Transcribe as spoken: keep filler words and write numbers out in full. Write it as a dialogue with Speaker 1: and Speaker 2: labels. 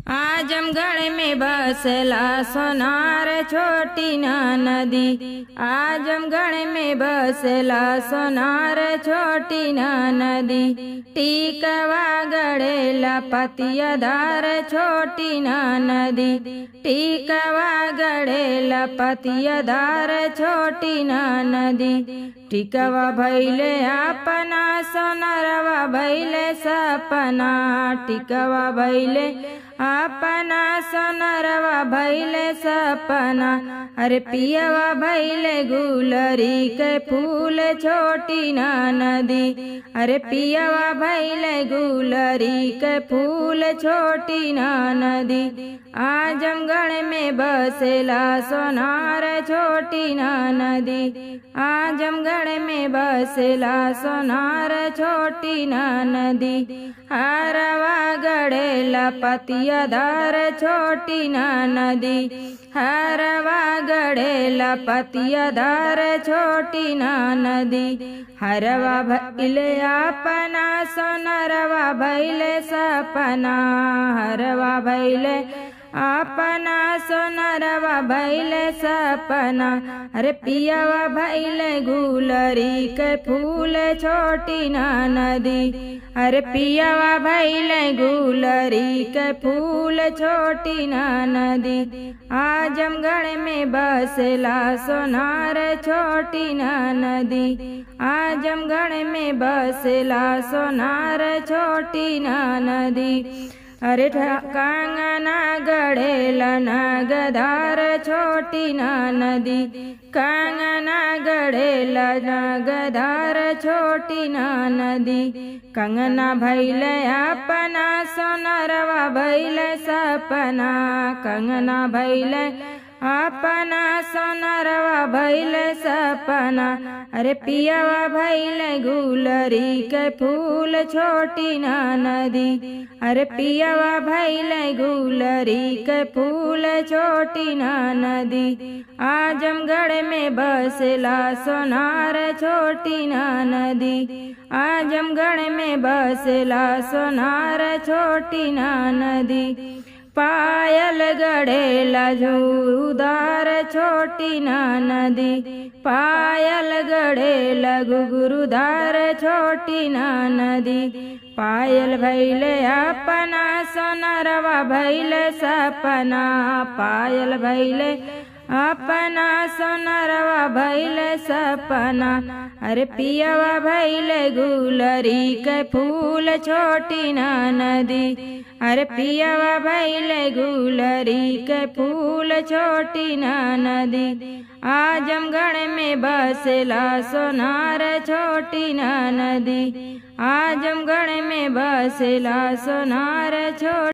Speaker 1: आजमगढ़ में बसला सोनार छोटी ना नदी। आजमगढ़ में बसला सोनार छोटी ना नदी। टीकवा गड़ेला पतियादार छोटी ना नदी। टीकवा गड़ेला पतियादार छोटी ना नदी। टिकवा भैले अपना सोनरवा भैले सपना। टिकवा भैले अपना सोनरवा भैले सपना। अरे पियवा भैले गुलरी के फूल छोटी ना नदी। अरे पियवा भैले गुलरी के फूल छोटी ना नदी। आजमगढ़ में बसेला सोनार छोटी ना नदी। आजमगढ़ में बसेला सोनार छोटी ना नदी। हरवा गड़ेला पतियादार छोटी ना नदी। हरवा गड़ेला पतियादार छोटी ना नदी। हरवा भैले अपना सोनरवा भैले सपना। हरवा भैले अपना सोनरवा भैले सपना। अरे पियवा भैले गुलरी के फूल छोटी ना नदी। अरे पियवा भैले गुलरी के फूल छोटी ना नदी। आजमगढ़ में बसला सोनार छोटी ना नदी। आजमगढ़ में बसला सोनार छोटी ना नदी। अरे कंगना गड़ेला नगदार छोटी ना नदी। कंगना गड़ेला नगदार छोटी ना नदी। कंगना भैले अपना सोनरवा भैले सपना। कंगना भैले अपना सोनरवा भैले सपना। अरे पियवा भैले गुलरी के फूल छोटी ना नदी। अरे पियवा भैले गुलरी के फूल छोटी ना नदी। आजमगढ़ में बसला सोनार छोटी ना नदी। आजमगढ़ में बसला सोनार छोटी ना नदी। पायल गड़ेला झूदार छोटी ना नदी। पायल गड़ेला घुघुरुदार छोटी ना नदी। पायल भैले अपना सोनरवा भैले सपना। पायल भैले अपना सोनरवा भैले सपना। अरे पियवा भैले गुलरी के फूल छोटी ना नदी। अरे पियवा भैले गुलरी के फूल छोटी ना नदी। आजमगढ़ में बसला सोनार छोटी ना नदी। आजमगढ़ में बसला सोनार छोटी